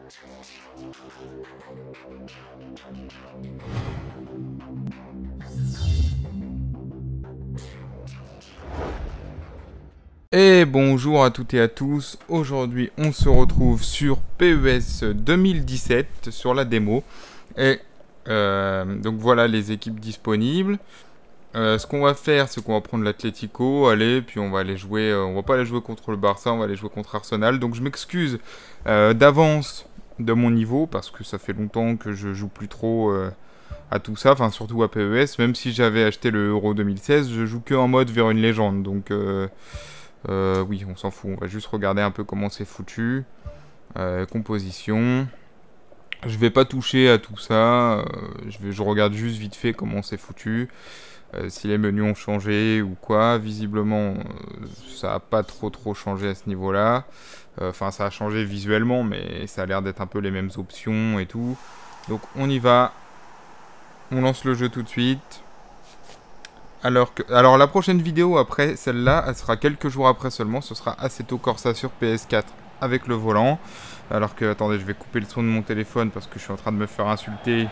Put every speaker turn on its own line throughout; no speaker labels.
Et bonjour à toutes et à tous, aujourd'hui on se retrouve sur PES 2017, sur la démo, et donc voilà les équipes disponibles. Ce qu'on va faire, c'est qu'on va prendre l'Atlético, allez, puis on va aller jouer, on va pas aller jouer contre le Barça, on va aller jouer contre Arsenal. Donc je m'excuse d'avance de mon niveau, parce que ça fait longtemps que je joue plus trop à tout ça, enfin surtout à PES, même si j'avais acheté le Euro 2016, je joue que en mode vers une légende, donc oui, on s'en fout, on va juste regarder un peu comment c'est foutu. Composition. Je vais pas toucher à tout ça, je regarde juste vite fait comment c'est foutu. Si les menus ont changé ou quoi, visiblement ça a pas trop changé à ce niveau-là. Enfin, ça a changé visuellement, mais ça a l'air d'être un peu les mêmes options et tout. Donc on y va, on lance le jeu tout de suite. Alors la prochaine vidéo après celle-là, elle sera quelques jours après seulement, ce sera Assetto Corsa sur PS4 avec le volant. Alors que, attendez, je vais couper le son de mon téléphone parce que je suis en train de me faire insulter.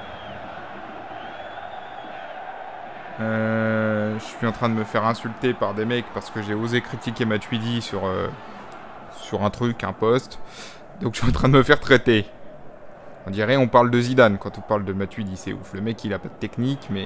Je suis en train de me faire insulter par des mecs parce que j'ai osé critiquer Matuidi sur un truc, un post. Donc je suis en train de me faire traiter. On dirait on parle de Zidane quand on parle de Matuidi, c'est ouf. Le mec il a pas de technique, mais...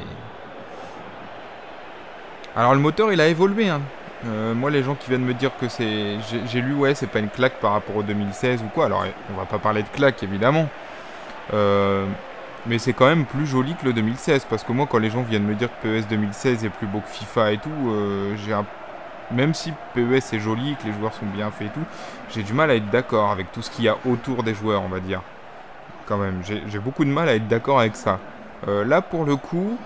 Alors le moteur il a évolué, hein. Moi les gens qui viennent me dire que c'est... J'ai lu, ouais, c'est pas une claque par rapport au 2016 ou quoi. Alors on va pas parler de claque évidemment. Mais c'est quand même plus joli que le 2016. Parce que moi quand les gens viennent me dire que PES 2016 est plus beau que FIFA et tout, même si PES est joli, que les joueurs sont bien faits et tout, j'ai du mal à être d'accord avec tout ce qu'il y a autour des joueurs, on va dire. Quand même, j'ai beaucoup de mal à être d'accord avec ça. Là pour le coup...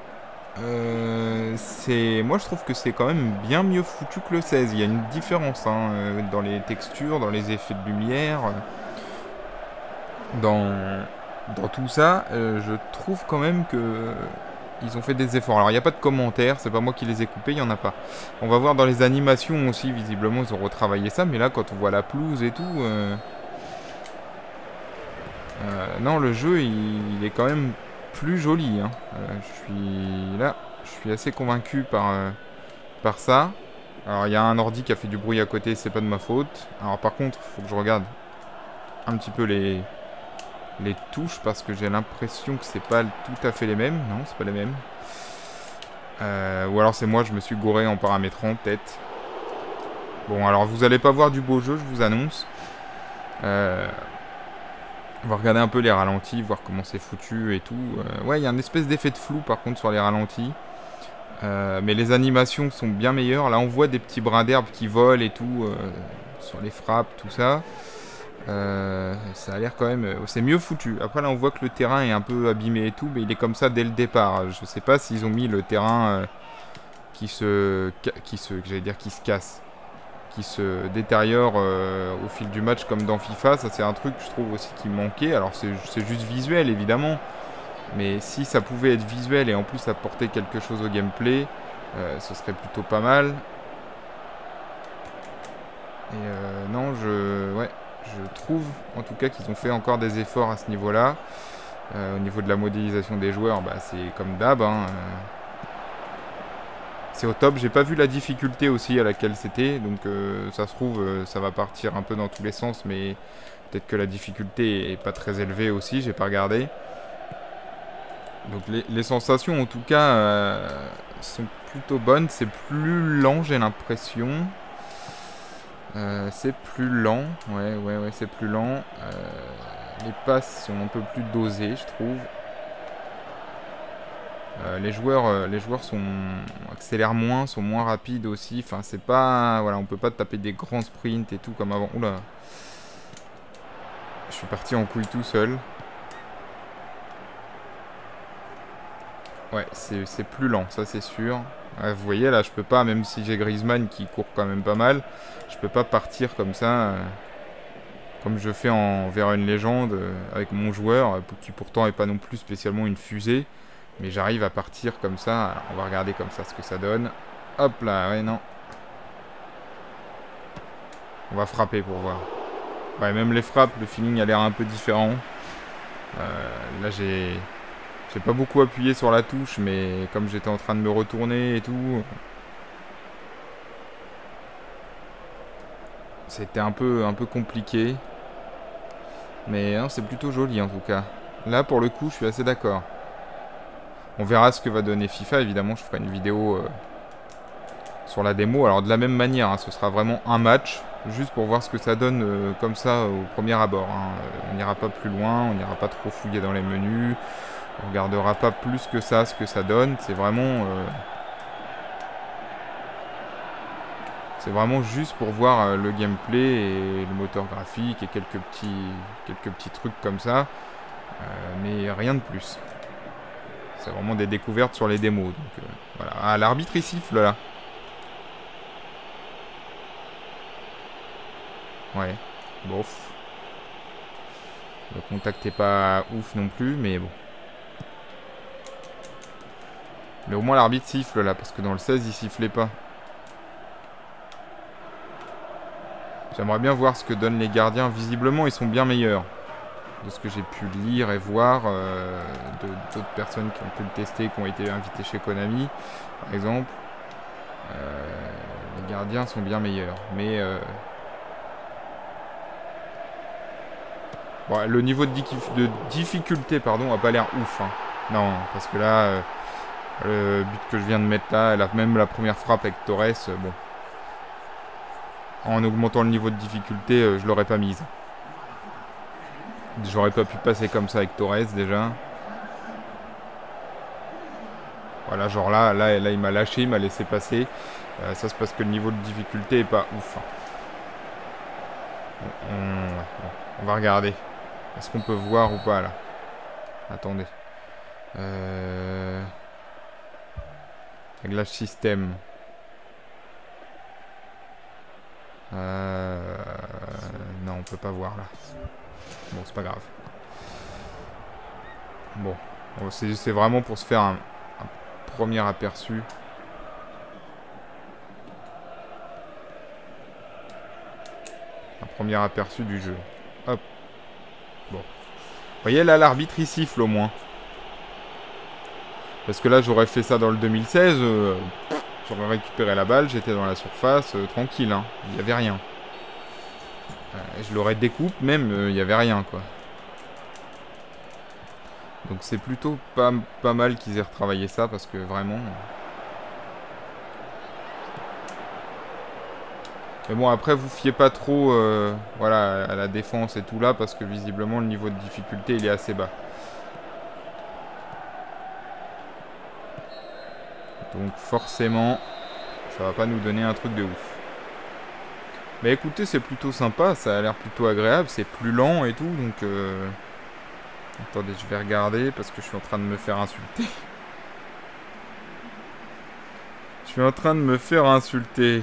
moi je trouve que c'est quand même bien mieux foutu que le 16. Il y a une différence hein, dans les textures, dans les effets de lumière, dans tout ça. Je trouve quand même que ils ont fait des efforts. Alors il n'y a pas de commentaires, c'est pas moi qui les ai coupés, il n'y en a pas. On va voir dans les animations aussi, visiblement ils ont retravaillé ça, mais là quand on voit la pelouse et tout... non, le jeu il est quand même plus joli, hein. Je suis assez convaincu par ça. Alors il y a un ordi qui a fait du bruit à côté, c'est pas de ma faute. Alors par contre, il faut que je regarde un petit peu les touches parce que j'ai l'impression que c'est pas tout à fait les mêmes. Non, c'est pas les mêmes. Ou alors c'est moi, je me suis gouré en paramétrant peut-être. Bon, alors vous allez pas voir du beau jeu, je vous annonce. On va regarder un peu les ralentis, voir comment c'est foutu et tout. Ouais, il y a une espèce d'effet de flou par contre sur les ralentis. Mais les animations sont bien meilleures. Là, on voit des petits brins d'herbe qui volent et tout. Sur les frappes, tout ça. Ça a l'air quand même... c'est mieux foutu. Après, là, on voit que le terrain est un peu abîmé et tout. Mais il est comme ça dès le départ. Je sais pas s'ils ont mis le terrain qui se casse. Qui se détériore au fil du match comme dans FIFA. Ça c'est un truc je trouve aussi qui manquait. Alors c'est juste visuel évidemment, mais si ça pouvait être visuel et en plus apporter quelque chose au gameplay, ce serait plutôt pas mal. Et non, je trouve en tout cas qu'ils ont fait encore des efforts à ce niveau là. Au niveau de la modélisation des joueurs, bah, c'est comme d'hab hein, c'est au top. J'ai pas vu la difficulté aussi à laquelle c'était. Donc ça se trouve, ça va partir un peu dans tous les sens. Mais peut-être que la difficulté est pas très élevée aussi. J'ai pas regardé. Donc les sensations en tout cas sont plutôt bonnes. C'est plus lent j'ai l'impression. C'est plus lent. Ouais, c'est plus lent. Les passes sont un peu plus dosées je trouve. Les joueurs accélèrent moins, sont moins rapides aussi. Enfin, c'est pas... Voilà, on peut pas taper des grands sprints et tout comme avant. Oula. Je suis parti en couille tout seul. Ouais, c'est plus lent, ça c'est sûr. Ouais, vous voyez, là, je peux pas, même si j'ai Griezmann qui court quand même pas mal, je peux pas partir comme ça, comme je fais vers une légende, avec mon joueur, qui pourtant est pas non plus spécialement une fusée. Mais j'arrive à partir comme ça. Alors, on va regarder comme ça ce que ça donne. Hop là, ouais, non. On va frapper pour voir. Ouais, même les frappes, le feeling a l'air un peu différent. Là, j'ai pas beaucoup appuyé sur la touche, mais comme j'étais en train de me retourner et tout, c'était un peu compliqué. Mais c'est plutôt joli en tout cas. Là, pour le coup, je suis assez d'accord. On verra ce que va donner FIFA. Évidemment, je ferai une vidéo sur la démo. Alors, de la même manière, hein, ce sera vraiment un match. Juste pour voir ce que ça donne comme ça au premier abord. Hein. On n'ira pas plus loin, on n'ira pas trop fouiller dans les menus. On regardera pas plus que ça ce que ça donne. C'est vraiment juste pour voir le gameplay et le moteur graphique et quelques petits trucs comme ça. Mais rien de plus. C'est vraiment des découvertes sur les démos. Donc, voilà. Ah, l'arbitre il siffle là. Ouais, bof. Le contact est pas ouf non plus, mais bon. Mais au moins l'arbitre siffle là, parce que dans le 16 il sifflait pas. J'aimerais bien voir ce que donnent les gardiens. Visiblement ils sont bien meilleurs. De ce que j'ai pu lire et voir d'autres personnes qui ont pu le tester, qui ont été invitées chez Konami, par exemple. Les gardiens sont bien meilleurs. Mais bon, le niveau de difficulté, pardon, a pas l'air ouf. Hein. Non, parce que là, le but que je viens de mettre là, même la première frappe avec Torres, bon. En augmentant le niveau de difficulté, je l'aurais pas mise. J'aurais pas pu passer comme ça avec Torres déjà. Voilà, genre là il m'a lâché, il m'a laissé passer. Ça c'est parce que le niveau de difficulté est pas ouf. On va regarder. Est-ce qu'on peut voir ou pas là? Attendez. Réglage système. Non, on peut pas voir là. Bon, c'est pas grave. Bon, c'est vraiment pour se faire un premier aperçu. Un premier aperçu du jeu. Hop. Bon. Vous voyez là, l'arbitre il siffle au moins. Parce que là, j'aurais fait ça dans le 2016. J'aurais récupéré la balle, j'étais dans la surface, tranquille. Hein. Il n'y avait rien. Je l'aurais découpe même, il n'y avait rien quoi. Donc c'est plutôt pas mal qu'ils aient retravaillé ça parce que vraiment... Mais bon après vous fiez pas trop voilà, à la défense et tout là parce que visiblement le niveau de difficulté il est assez bas. Donc forcément ça va pas nous donner un truc de ouf. Mais écoutez c'est plutôt sympa, ça a l'air plutôt agréable, c'est plus lent et tout donc... Attendez, je vais regarder parce que je suis en train de me faire insulter. Je suis en train de me faire insulter.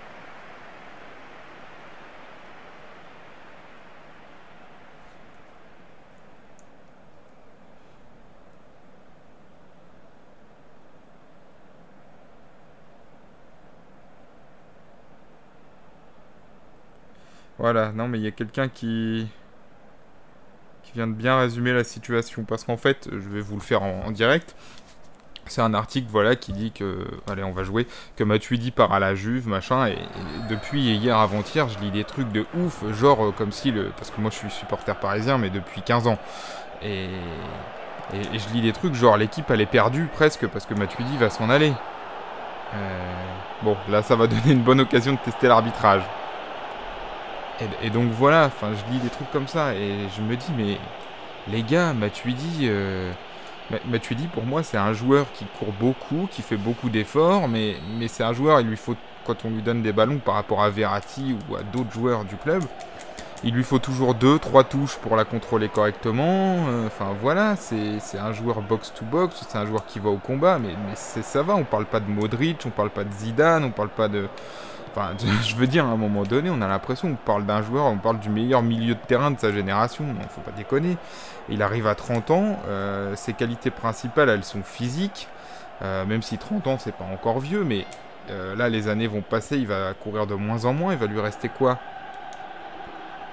Voilà, non mais il y a quelqu'un qui vient de bien résumer la situation. Parce qu'en fait, je vais vous le faire en direct. C'est un article voilà, qui dit que, allez on va jouer, que Matuidi part à la Juve, machin, et depuis hier avant-hier, je lis des trucs de ouf, genre comme si, parce que moi je suis supporter parisien, mais depuis 15 ans, et je lis des trucs genre l'équipe elle est perdue presque, parce que Matuidi va s'en aller. Bon, là ça va donner une bonne occasion de tester l'arbitrage. Et donc voilà, enfin je lis des trucs comme ça, et je me dis, mais les gars, Matuidi... Matuidi pour moi c'est un joueur qui court beaucoup, qui fait beaucoup d'efforts, mais c'est un joueur, il lui faut, quand on lui donne des ballons par rapport à Verratti ou à d'autres joueurs du club, il lui faut toujours 2-3 touches pour la contrôler correctement, enfin voilà, c'est un joueur box-to-box, c'est un joueur qui va au combat, mais ça va, on parle pas de Modric, on parle pas de Zidane, on parle pas de... Enfin, je veux dire, à un moment donné, on a l'impression qu'on parle d'un joueur, on parle du meilleur milieu de terrain de sa génération. Non, faut pas déconner. Il arrive à 30 ans, ses qualités principales, elles sont physiques. Même si 30 ans, c'est pas encore vieux, mais là, les années vont passer, il va courir de moins en moins. Il va lui rester quoi?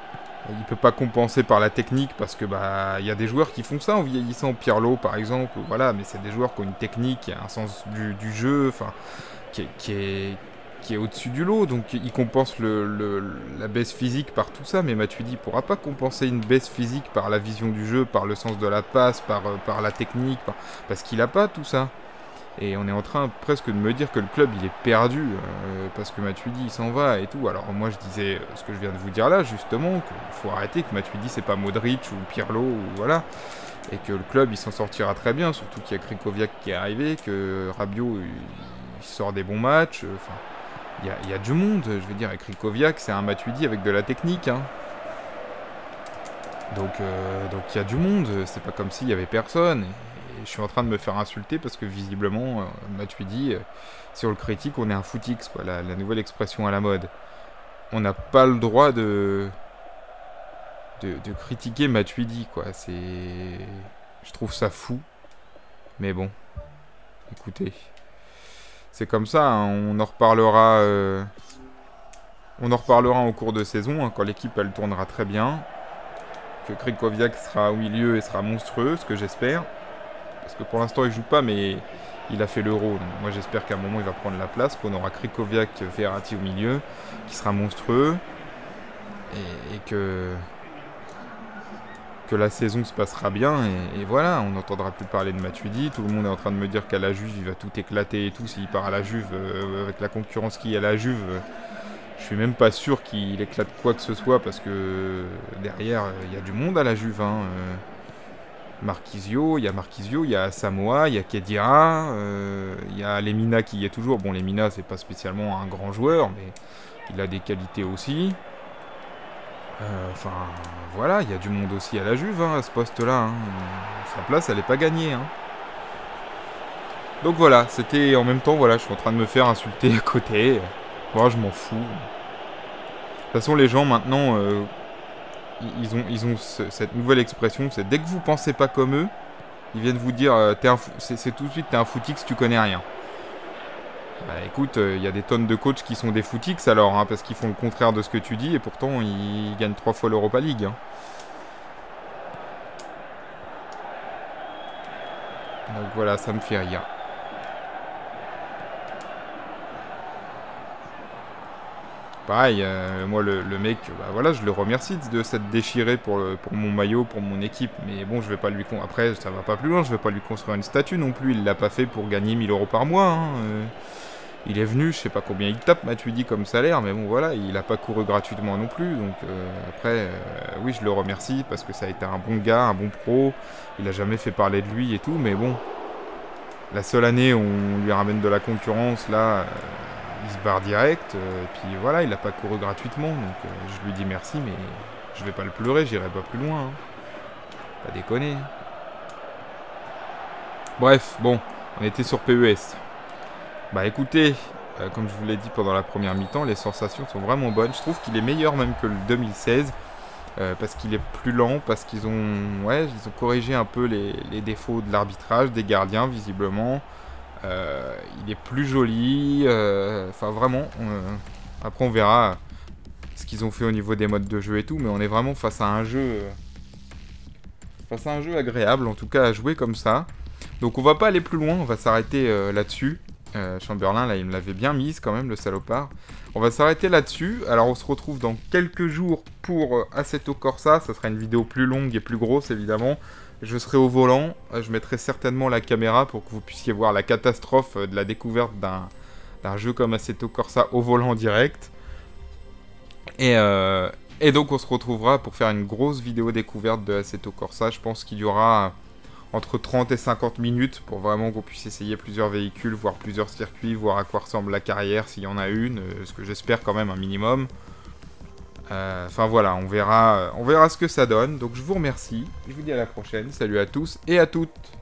Il peut pas compenser par la technique parce que bah il y a des joueurs qui font ça en vieillissant, Pirlo par exemple, voilà, mais c'est des joueurs qui ont une technique, un sens du jeu, enfin qui est au-dessus du lot, donc il compense la baisse physique par tout ça, mais Matuidi pourra pas compenser une baisse physique par la vision du jeu, par le sens de la passe, par la technique, parce qu'il a pas tout ça. Et on est en train presque de me dire que le club il est perdu parce que Matuidi il s'en va et tout. Alors moi je disais ce que je viens de vous dire là justement, qu'il faut arrêter, que Matuidi c'est pas Modric ou Pirlo ou voilà. Et que le club il s'en sortira très bien, surtout qu'il y a Krychowiak qui est arrivé, que Rabiot il sort des bons matchs. Enfin, il y a du monde, je veux dire, avec Krychowiak c'est un Matuidi avec de la technique. Hein. Donc il y a du monde, c'est pas comme s'il y avait personne. Et je suis en train de me faire insulter parce que visiblement, Matuidi, si on le critique, on est un footix, quoi, la nouvelle expression à la mode. On n'a pas le droit de critiquer Matuidi, quoi. Je trouve ça fou. Mais bon, écoutez, c'est comme ça, hein, on en reparlera au cours de saison, hein, quand l'équipe elle tournera très bien. Que Krychowiak sera au milieu et sera monstrueux, ce que j'espère. Parce que pour l'instant, il joue pas, mais il a fait l'Euro. Donc moi, j'espère qu'à un moment, il va prendre la place. Qu'on aura Krychowiak, Verratti au milieu, qui sera monstrueux. Et que la saison se passera bien. Et voilà, on n'entendra plus parler de Matuidi. Tout le monde est en train de me dire qu'à la Juve, il va tout éclater et tout. S'il part à la Juve, avec la concurrence qu'il y a à la Juve... je suis même pas sûr qu'il éclate quoi que ce soit parce que derrière, il y a du monde à la Juve. Hein. Marquisio, il y a Samoa, il y a Khedira, il y a Lemina qui y est toujours. Bon, Lemina, c'est pas spécialement un grand joueur, mais il a des qualités aussi. Enfin, voilà, il y a du monde aussi à la Juve, hein, à ce poste-là. Hein. Sa place, elle est pas gagnée. Hein. Donc voilà, c'était en même temps, voilà, je suis en train de me faire insulter à côté. Moi, je m'en fous. De toute façon, les gens, maintenant, ils ont cette nouvelle expression, c'est dès que vous pensez pas comme eux, ils viennent vous dire, c'est tout de suite, t'es un footix, tu connais rien. Bah écoute, il y a des tonnes de coachs qui sont des footix alors, hein, parce qu'ils font le contraire de ce que tu dis, et pourtant, ils gagnent 3 fois l'Europa League. Hein. Donc voilà, ça me fait rire. Pareil, moi le mec, bah voilà, je le remercie de s'être déchiré pour mon maillot, pour mon équipe, mais bon, je vais pas lui après ça va pas plus loin, je vais pas lui construire une statue non plus, il l'a pas fait pour gagner 1000 € par mois. Hein, il est venu, je sais pas combien il tape, Matuidi comme salaire, mais bon voilà, il a pas couru gratuitement non plus, donc après, oui, je le remercie parce que ça a été un bon gars, un bon pro, il a jamais fait parler de lui et tout, mais bon, la seule année où on lui ramène de la concurrence, là... il se barre direct, et puis voilà, il n'a pas couru gratuitement, donc je lui dis merci, mais je vais pas le pleurer, j'irai pas plus loin. Hein. Pas déconner. Bref, bon, on était sur PES. Bah écoutez, comme je vous l'ai dit pendant la première mi-temps, les sensations sont vraiment bonnes. Je trouve qu'il est meilleur même que le 2016, parce qu'il est plus lent, parce qu'ils ont, ils ont corrigé un peu les défauts de l'arbitrage, des gardiens visiblement. Il est plus joli, enfin vraiment, après on verra ce qu'ils ont fait au niveau des modes de jeu et tout, mais on est vraiment face à un jeu agréable, en tout cas à jouer comme ça. Donc on va pas aller plus loin, on va s'arrêter là-dessus. Chamberlain, là, il me l'avait bien mise quand même, le salopard. On va s'arrêter là-dessus. Alors on se retrouve dans quelques jours pour Assetto Corsa, ça sera une vidéo plus longue et plus grosse évidemment. Je serai au volant, je mettrai certainement la caméra pour que vous puissiez voir la catastrophe de la découverte d'un jeu comme Assetto Corsa au volant en direct. Et donc on se retrouvera pour faire une grosse vidéo découverte de Assetto Corsa. Je pense qu'il y aura entre 30 et 50 minutes pour vraiment qu'on puisse essayer plusieurs véhicules, voir plusieurs circuits, voir à quoi ressemble la carrière s'il y en a une, ce que j'espère quand même un minimum. Enfin voilà, on verra ce que ça donne. Donc je vous remercie, je vous dis à la prochaine, salut à tous et à toutes.